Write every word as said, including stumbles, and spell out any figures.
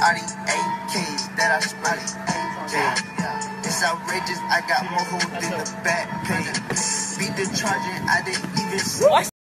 Audi A Ks that I spotted. Yeah. It's outrageous, I got more hoes than the back page. Beat the charger, I didn't even see.